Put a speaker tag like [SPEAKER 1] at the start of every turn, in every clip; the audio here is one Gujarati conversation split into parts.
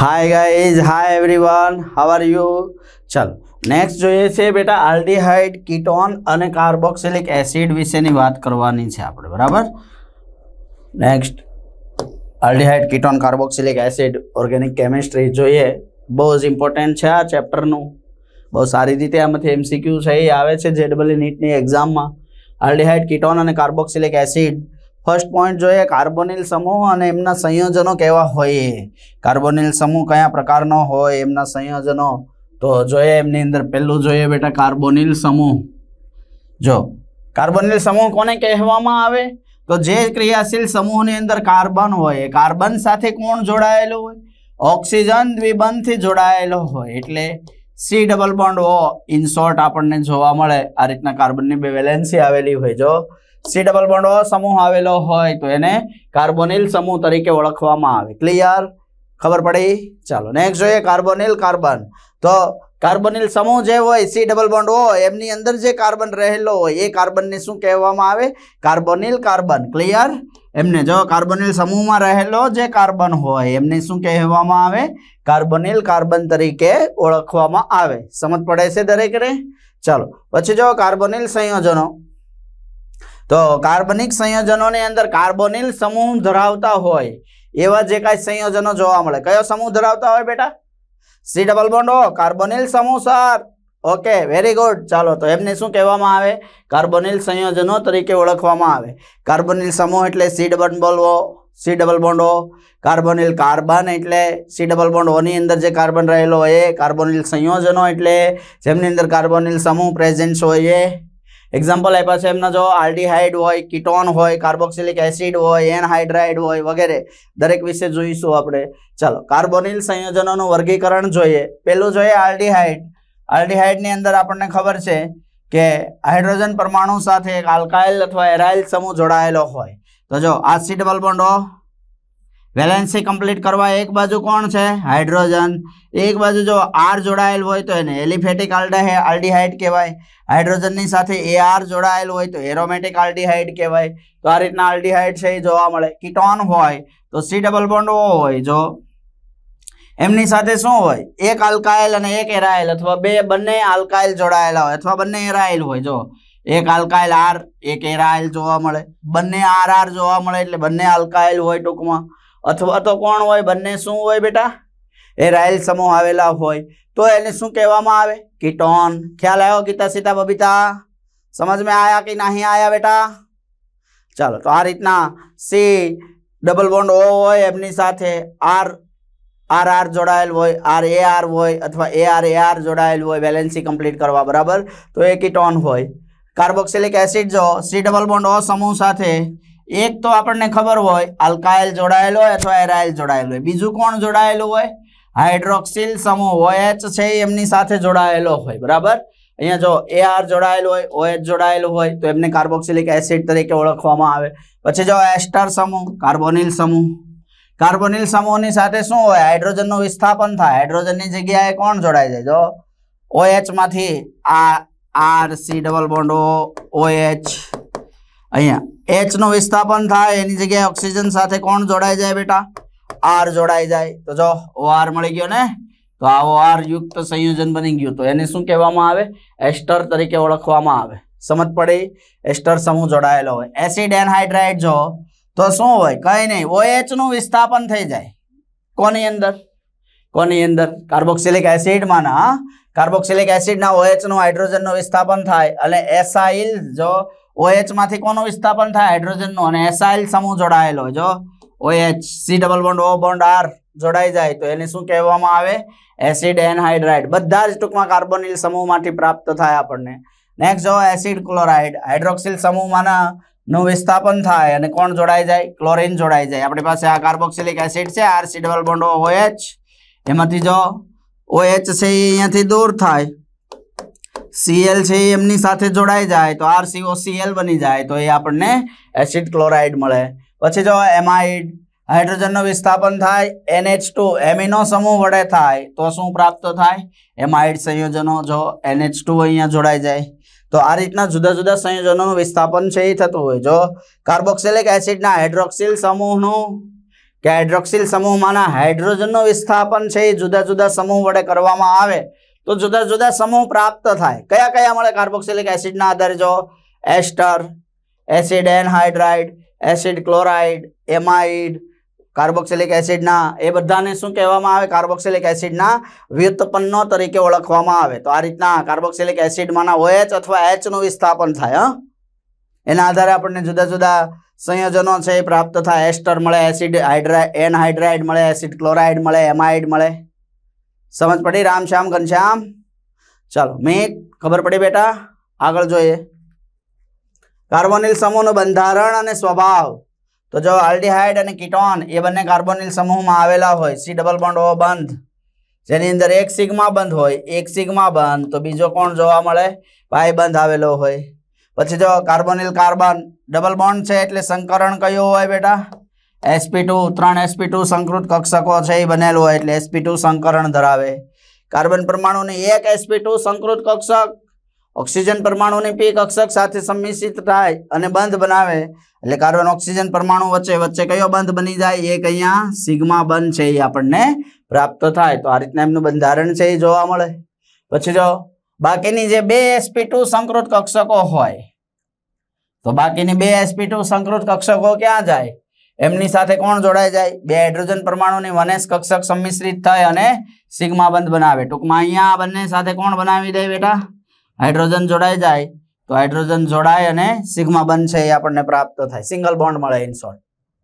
[SPEAKER 1] Hi guys, hi everyone, how are you. चलो नेक्स्ट જોઈએ છે બેટા આલ્ડીહાઇડ કીટોન અને કાર્બોક્સિલિક એસિડ વિશેની વાત કરવાની છે આપણે, બરાબર। Next aldehyde ketone carboxylic acid organic chemistry જોઈએ, બહુ જ ઇમ્પોર્ટન્ટ છે આ ચેપ્ટરનું, બહુ સારી રીતે આમાંથી એમસીક્યુ છે એ આવે છે જેડબલઈ નીટની એક્ઝામમાં। આલ્ડીહાઇડ કીટોન અને કાર્બોક્સિલિક એસિડ फर्स्ट पॉइंट जो है कार्बोनिल समूह और एमना संयोजनों केवा होय। कार्बोनिल समूह कया प्रकारनो होय, एमना संयोजनों तो जो है एमनी अंदर पहलू जो है बेटा कार्बोनिल समूह। जो कार्बोनिल समूह कोने कहेवामां आवे तो जे क्रियाशील समूह नी अंदर कार्बन होय, कार्बन साथे कोण जोड़ायेलो होय, ऑक्सीजन द्विबंध थी जोड़ायेलो होय एटले C double bond O in short आपने जोवा मळे। आ रीतना कार्बन नी बे वेलेंसी आवेली होय, जो सी डबल बॉन्ड ओ समूह आवेलो होय तो एने कार्बोनिल समूह तरीके ओळखवामां आवे। क्लियर, खबर पड़ी। चलो नेक्स्ट जोईए कार्बोनिल कार्बन। तो कार्बोनिल समूह जे होय सी डबल बॉन्ड ओ एमनी अंदर जे कार्बन रहेलो होय ए कार्बन ने शुं कहेवामां आवे, कार्बोनिल कार्बन। क्लियर, एमने जो कार्बोनिल समूह में रहेलो जे कार्बन होय एमने शुं कहेवामां आवे, कार्बोनिल कार्बन तरीके ओळखवामां आवे। समझ पड़े छे दरेकने। चलो पछी जो कार्बोनिल संयोजनों, तो कार्बनिक संयोजनों ने अंदर कार्बोनिल समूह धरावता होय एवा जे काई संयोजनों जोवा मळे। कयो समूह धरावता होय बेटा, C double bond O carbonyl समूह सर। Okay, very good. चलो तो एमने शुं कहेवामां आवे, कार्बोनिल संयोजनों तरीके ओळखवामां आवे। कार्बोनिल समूह एटले C double bond O, C double bond O. Carbonyl carbon एटले सी डबल बॉन्ड ओ नी अंदर जे कार्बन रहेलो होय। कार्बोनिल संयोजनों एटले जेमनी अंदर कार्बोनिल समूह प्रेजेंट होय। एग्जाम्पल आप्या छे एमना, जो आल्डिहाइड होय, कीटोन होय, कार्बोक्सिलिक एसिड होय, एनहाइड्राइड होय वगैरह दरेक विषे जोईशुं आपणे। चलो कार्बोनिल संयोजनों वर्गीकरण जोईए। पहेलुं जोईए आल्डिहाइड। आल्डिहाइड नी अंदर आपणे खबर छे के हाइड्रोजन परमाणु साथे एक अल्काइल अथवा एराइल समूह जोड़ायेलो होय। तो जो आ C double bond O valency complete करवा एक बाजू कोण छे, हाइड्रोजन, एक बाजू जो आर जोड़ायेल होय तो एने एलिफेटिक आल्डिहाइड कहेवाय। हाइड्रोजन नी साथे एआर जोड़ायेल होय तो एरोमेटिक आल्डिहाइड कहेवाय। तो आ रीतना आल्डिहाइड छे जोवा मळे। कीटोन होय तो सी डबल बॉन्ड ओ होय, जो एमनी साथे शुं होय, एक अल्काइल अने एक एराइल अथवा बंने अल्काइल जोड़ायेला होय अथवा बंने एराइल होय। जो एक अल्काइल आर एक एराइल जोवा मळे, बंने आर आर जोवा मळे एटले बंने अल्काइल होय टूंकमां। अथवा तो कोण होय, बंने शुं होय बेटा, एराइल समूह आवेला होय तो एने शुं कहेवामां आवे, कीटोन। ख्याल आयो गीता सीता बबीता, समझ में आया कि नहीं आया बेटा। चलो तो आ रीतना सी डबल बॉन्ड ओ होय एमनी साथे आर आर आर जोड़ायेल होय, आर ए आर होय अथवा ए आर जोड़ायेल होय वेलेंसी कंप्लीट करवा, बराबर। तो ए कीटोन होय। कार्बोक्सिलिक एसिड जो सी डबल बॉन्ड ओ समूह साथे एक तो आपने खबर होय अल्काइल जोड़ायेलो होय अथवा एराइल जोड़ायेलो होय, बीजू कोण जोड़ायेलो होय, हाइड्रोक्सिल समूह OH छे एमनी साथे जोड़ायेलो होय, बराबर। अहींया जो AR जोड़ायेलो होय, OH जोड़ायेलो होय तो एमने कार्बोक्सिलिक एसिड तरीके ओळखवामां आवे। पछी जो एस्टर समूह, कार्बोनिल समूह, कार्बोनिल समूहनी साथे शुं होय, हाइड्रोजननुं विस्थापन थाय। हाइड्रोजननी जग्याए कोण जोड़ाई जाय, जो OH मांथी R C double bond O OH, अहींया H નું વિસ્થાપન થાય એની જગ્યાએ ઓક્સિજન સાથે કોણ જોડાઈ જાય બેટા, R જોડાઈ જાય। તો જો OR મળી ગયો ને, તો આ OR યુક્ત સંયોજન બની ગયું તો એને શું કહેવામાં આવે, એસ્ટર તરીકે ઓળખવામાં આવે। સમજ પડી, એસ્ટર સમૂહ જોડાયેલો હોય। એસિડ એનહાઇડ્રાઇડ જો તો શું હોય, કઈ નહીં, OH નું વિસ્થાપન થઈ જાય કોની અંદર, કાર્બોક્સિલિક એસિડ માં ના, કાર્બોક્સિલિક એસિડ ના OH નું હાઇડ્રોજન નું વિસ્થાપન થાય અને એસાઇલ જો OH मांथी कोनु विस्थापन थाय, हाइड्रोजन नो, अने एसाइल समूह जोड़ायेलो जो OH C double bond O bond R जोड़ाई जाए तो एने शुं कहेवामां आवे, एसिड एनहाइड्राइड। बधा ज टूंकमां कार्बोनिल समूह मांथी प्राप्त थाय आपणने। नेक्स्ट जो एसिड क्लोराइड, हाइड्रोक्सिल समूह मांना नु विस्थापन थाय अने कोण जोड़ाई जाए, क्लोरीन जोड़ाई जाए। आपणी पासे आ कार्बोक्सिलिक एसिड छे, R C double bond O OH, एमांथी जो OH छे ए अहींयाथी दूर थाय, Cl छे एमनी साथे जोड़ाई जाए तो RCOCl बनी जाए तो ये आपने एसिड क्लोराइड मळे। पछी जो एमाइड, हाइड्रोजन नो विस्थापन थाय NH2 एमिनो समूह वडे थाय तो शुं प्राप्त थाय, एमाइड संयोजनों जो NH2 अहींया जोड़ाई जाए। तो आ रीतना जुदा जुदा संयोजनों विस्थापन छे ए थतुं होय। जो कार्बोक्सिलिक एसिड ना हाइड्रोक्सिल समूहनुं કે હાઇડ્રોક્સિલ સમૂહમાંના હાઇડ્રોજનનું વિસ્થાપન છે એ જુદા જુદા સમૂહ વડે કરવામાં આવે તો જુદા જુદા સમૂહ પ્રાપ્ત થાય. કયા કયા મળે કાર્બોક્સિલિક એસિડના આધારે? જો ester, acid anhydride, acid chloride, amide, carboxylic એસિડના એ બધાને શું કહેવામાં આવે? કાર્બોક્સિલિક એસિડના વ્યુત્પન્નો તરીકે ઓળખવામાં આવે. તો આ રીતના કાર્બોક્સિલિક એસિડમાંના OH અથવા H નું વિસ્થાપન થાય. એના આધારે આપણને જુદા જુદા સંયોજનો છે એ પ્રાપ્ત થાય. એસ્ટર મળે, એસિડ એનહાઇડ્રાઇડ મળે, એસિડ ક્લોરાઇડ મળે, એમાઇડ મળે. સમજ પડી રામશ્યામ ઘનશ્યામ? ચાલો મિત, ખબર પડી બેટા? આગળ જોઈએ કાર્બોનિલ સમૂહનું બંધારણ અને સ્વભાવ. તો જો આલ્ડીહાઇડ અને કીટોન એ બંને કાર્બોનિલ સમૂહમાં આવેલા હોય, C ડબલ બોન્ડ O બંધ, જેની અંદર એક સિગ્મા બંધ હોય, એક સિગ્મા બંધ, તો બીજો કોણ જોવા મળે? પાઈ બંધ આવેલો હોય. પછી જો કાર્બોનિલ કાર્બન ડબલ બોન્ડ છે એટલે સંકરણ કયું હોય બેટા? sp2, 3 sp2 સંકૃત કક્ષકો છે એ બનેલું હોય એટલે sp2 સંકરણ ધરાવે. કાર્બન પરમાણુની એક sp2 સંકૃત કક્ષક ઓક્સિજન પરમાણુની p કક્ષક સાથે સંમિશ્રિત થાય અને બંધ બનાવે એટલે કાર્બન ઓક્સિજન પરમાણુ વચ્ચે કયો બંધ બની જાય? એક અહીંયા સિગ્મા બંધ છે એ આપણને પ્રાપ્ત થાય. તો આ રીતના એમનું બંધારણ છે એ જોવા મળે. પછી જો બાકીની જે 2 sp2 સંકૃત કક્ષકો હોય તો બાકીની 2 sp2 સંકૃત કક્ષકો ક્યાં જાય? એમની સાથે કોણ જોડાઈ જાય? 2 હાઇડ્રોજન પરમાણુની 1s કક્ષક સંમિશ્રિત થાય અને સિગ્મા બંધ બનાવે. ટૂંકમાં અહીંયા બંને સાથે કોણ બનાવી દે બેટા? હાઇડ્રોજન જોડાઈ જાય. તો હાઇડ્રોજન જોડાય અને સિગ્મા બંધ છે એ આપણને પ્રાપ્ત થાય. સિંગલ બોન્ડ મળે ઇન શોર્ટ.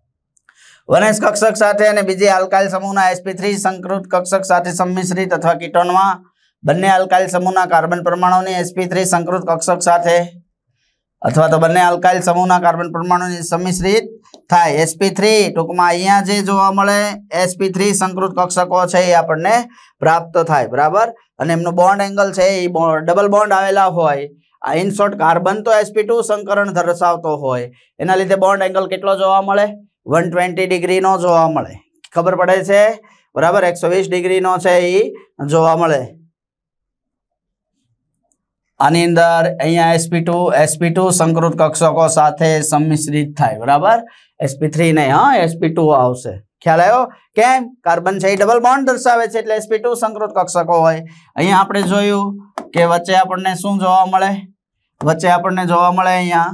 [SPEAKER 1] 1s કક્ષક સાથે અને બીજી આલ્કાઇલ સમૂહના sp3 સંકૃત કક્ષક સાથે સંમિશ્રિત અથવા કીટોનમાં બંને આલ્કાઇલ સમૂહના કાર્બન પરમાણુની sp3 સંકૃત કક્ષક સાથે અથવા તો બંને આલ્કાઇલ સમૂહના કાર્બન પરમાણુની સંમિશ્રિત થાય sp3. ટૂંકમાં અહીંયા જે જોવા મળે sp3 સંકૃત કક્ષકો છે એ આપણને પ્રાપ્ત થાય. બરાબર? અને એમનો બોન્ડ એંગલ છે એ ડબલ બોન્ડ આવેલા હોય. આ ઇન શોર્ટ કાર્બન તો sp2 સંકરણ દર્શાવતો હોય એના લીધે બોન્ડ એંગલ કેટલો જોવા મળે? 120 ડિગ્રીનો જોવા મળે. ખબર પડે છે? બરાબર? 120 ડિગ્રીનો છે એ જોવા મળે. આની અંદર અહીંયા sp2 સંકૃત કક્ષકો સાથે સંમિશ્રિત થાય. બરાબર? sp3 નહીં, sp2 આવશે. ખ્યાલ આવ્યો? કેમ? કાર્બન છે એ ડબલ બોન્ડ દર્શાવે છે એટલે sp2 સંકૃત કક્ષકો હોય. અહીંયા આપણે જોયું કે વચ્ચે આપણને શું જોવા મળે? વચ્ચે આપણને જોવા મળે અહીંયા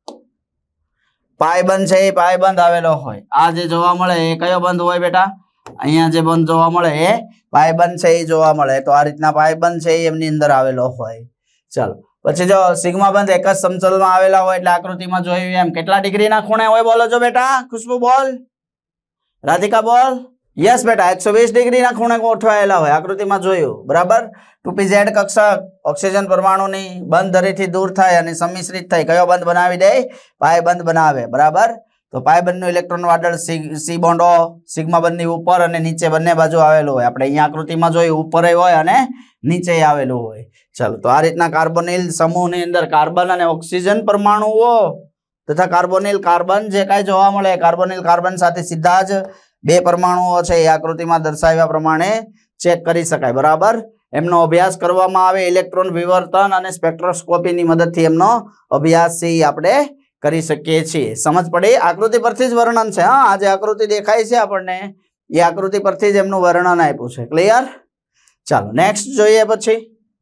[SPEAKER 1] પાઈ બંધ છે એ પાઈ બંધ આવેલો હોય. આ જે જોવા મળે એ કયો બંધ હોય બેટા? અહીંયા જે બંધ જોવા મળે એ પાઈ બંધ છે એ જોવા મળે. તો આ રીતના પાઈ બંધ છે એ એમની અંદર આવેલો હોય. ચાલો પછી જો સિગ્મા બંધ એક જ સમતલમાં આવેલા હોય એટલે આકૃતિમાં જોયું એમ કેટલા ડિગ્રીના ખૂણે હોય? બોલો જો બેટા. ખુશ્બુ બોલ, રાધિકા બોલ. યસ બેટા, 120 ડિગ્રીના ખૂણે ગોઠવાયેલા હોય. આકૃતિમાં જોયું. બરાબર? 2pz કક્ષક ઓક્સિજન પરમાણુની બંધ ધરીથી દૂર થાય અને સંમિશ્રિત થાય કયો બંધ બનાવી દે? પાઈ બંધ બનાવે. બરાબર? તો પાઈ બંધનું ઇલેક્ટ્રોન વાદળ C બોન્ડ O સિગ્મા બંધની ઉપર અને નીચે બંને બાજુ આવેલું હોય. આપણે અહીંયા આકૃતિમાં જોયું ઉપર હોય અને નીચે આવેલું હોય. ચાલો તો આ રીતના કાર્બોનિલ સમૂહની અંદર કાર્બન અને ઓક્સિજન પરમાણુઓ તથા કાર્બોનિલ કાર્બન જે કાંઈ જોવા મળે કાર્બોનિલ કાર્બન સાથે સીધા જ 2 પરમાણુઓ છે એ આકૃતિમાં દર્શાવ્યા પ્રમાણે ચેક કરી શકાય. બરાબર? એમનો અભ્યાસ કરવામાં આવે ઇલેક્ટ્રોન વિવર્તન અને સ્પેક્ટ્રોસ્કોપીની મદદથી એમનો અભ્યાસ છે આપણે કરી શકીએ છીએ. સમજ પડી? આકૃતિ પરથી જ વર્ણન છે. આ જે આકૃતિ દેખાય છે આપણને એ આકૃતિ પરથી જ એમનું વર્ણન આપ્યું છે. ક્લિયર? ચાલો નેક્સ્ટ જોઈએ. પછી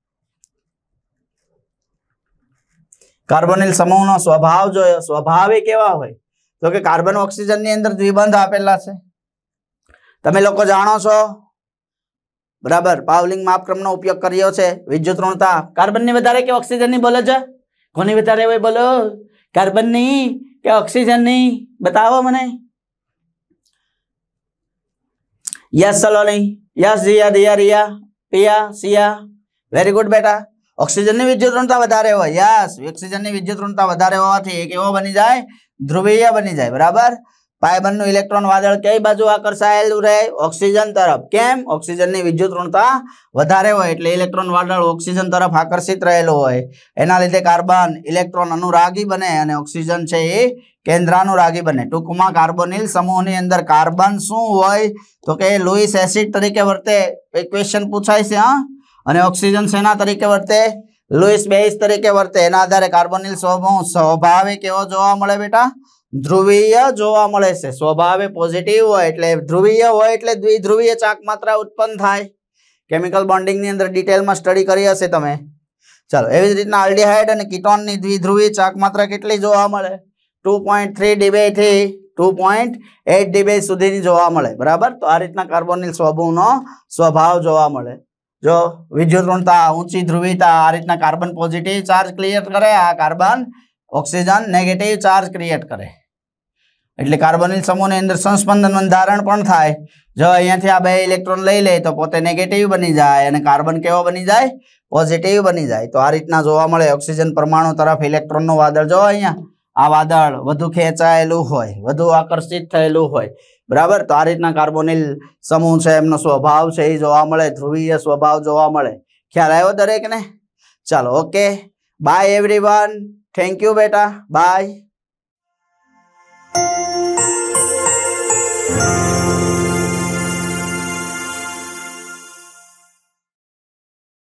[SPEAKER 1] કાર્બોનિલ સમૂહનો સ્વભાવ જોયો. સ્વભાવ એ કેવા હોય? તો કે કાર્બન ઓક્સિજન ની અંદર દ્વિબંધ આપેલા છે. તમે લોકો જાણો છો. બરાબર? પાવલિંગ માપક્રમનો ઉપયોગ કર્યો છે. વિદ્યુત ઋણતા કાર્બન ની વધારે કે ઓક્સિજન ની? બોલો છે. કોની વધારે હોય? બોલો. કાર્બન ની કે ઓક્સિજન ની? બતાવો મને. Yes Saloni, yes Jiya, Diya, Riya, Piya, Siya. Very good બેટા. ઓક્સિજન ની વિદ્યુત ઋણતા વધારે હોય. યસ, ઓક્સિજન ની વિદ્યુત ઋણતા વધારે હોવાથી એક એવો બની જાય ધ્રુવીય બની જાય. બરાબર? પાઈ બંધનું ઇલેક્ટ્રોન વાદળ કઈ બાજુ આકર્ષાયેલું રહે? ઓક્સિજન તરફ. કેમ? ઓક્સિજન ની વિદ્યુત ઋણતા વધારે હોય એટલે ઇલેક્ટ્રોન વાદળ ઓક્સિજન તરફ આકર્ષિત રહેલું હોય. એના લીધે કાર્બન ઇલેક્ટ્રોન અનુરાગી બને અને ઓક્સિજન છે એ કેન્દ્રાનુરાગી બને. ટૂંકમાં કાર્બોનિલ સમૂહની અંદર કાર્બન શું હોય? તો કે લુઈસ એસિડ તરીકે વર્તે. ઇક્વેશન પૂછાય છે. અને ઓક્સિજન શેના તરીકે વર્તે? લુઈસ બેઝ તરીકે વર્તે. એના આધારે કાર્બોનિલ સમૂહ સ્વભાવે કેવો જોવા મળે બેટા? ધ્રુવીય જોવા મળે છે. સ્વભાવે પોઝિટિવ હોય એટલે ધ્રુવીય હોય એટલે દ્વિધ્રુવીય ચાક માત્રા ઉત્પન્ન થાય. કેમિકલ બોન્ડિંગ ની અંદર ડિટેલમાં સ્ટડી કરી હશે તમે. ચાલો, એવી જ રીતના આલ્ડીહાઇડ અને કીટોનની દ્વિધ્રુવીય ચાક માત્રા કેટલી જોવા મળે? 2.3 dB થી 2.8 dB સુધીની જોવા મળે. બરાબર. તો આ રીતના કાર્બોનિલ સ્વભાવનો સ્વભાવ જોવા મળે. જો વિદ્યુત ઋણતા, ઊંચી ધ્રુવીયતા, આ રીતના કાર્બન પોઝિટિવ ચાર્જ ક્રિએટ કરે, આ carbon oxygen negative charge create કરે. એટલે કાર્બોનિલ સમૂહની અંદર સંસ્પંદન બંધારણ પણ થાય. જો અહીંયાથી આ બે ઇલેક્ટ્રોન લઈ લે તો પોતે નેગેટિવ બની જાય અને કાર્બન કેવો બની જાય? પોઝિટિવ બની જાય. તો આ રીતના જોવા મળે. ઓક્સિજન પરમાણુ તરફ ઇલેક્ટ્રોનનું વાદળ જો અહીંયા આ વાદળ વધુ ખેંચાયેલું હોય, વધુ આકર્ષિત થયેલું હોય. બરાબર. તો આ રીતના કાર્બોનિલ સમૂહ છે, એમનો સ્વભાવ છે એ જોવા મળે, ધ્રુવીય સ્વભાવ જોવા મળે. ખ્યાલ આવ્યો દરેકને? ચાલો, okay, bye everyone. Thank you બેટા, બાય.